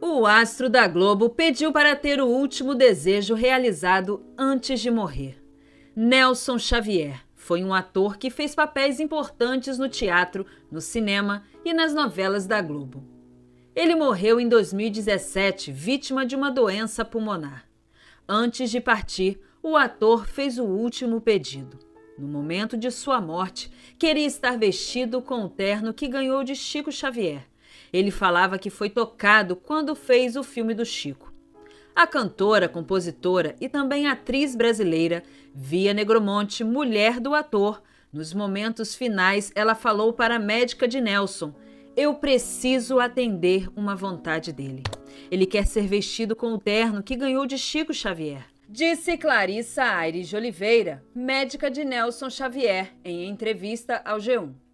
O astro da Globo pediu para ter o último desejo realizado antes de morrer. Nelson Xavier foi um ator que fez papéis importantes no teatro, no cinema e nas novelas da Globo. Ele morreu em 2017, vítima de uma doença pulmonar. Antes de partir, o ator fez o último pedido. No momento de sua morte, queria estar vestido com o terno que ganhou de Chico Xavier. Ele falava que foi tocado quando fez o filme do Chico. A cantora, compositora e também atriz brasileira Via Negromonte, mulher do ator, nos momentos finais ela falou para a médica de Nelson: "Eu preciso atender uma vontade dele. Ele quer ser vestido com o terno que ganhou de Chico Xavier", disse Clarissa Aires de Oliveira, médica de Nelson Xavier, em entrevista ao G1.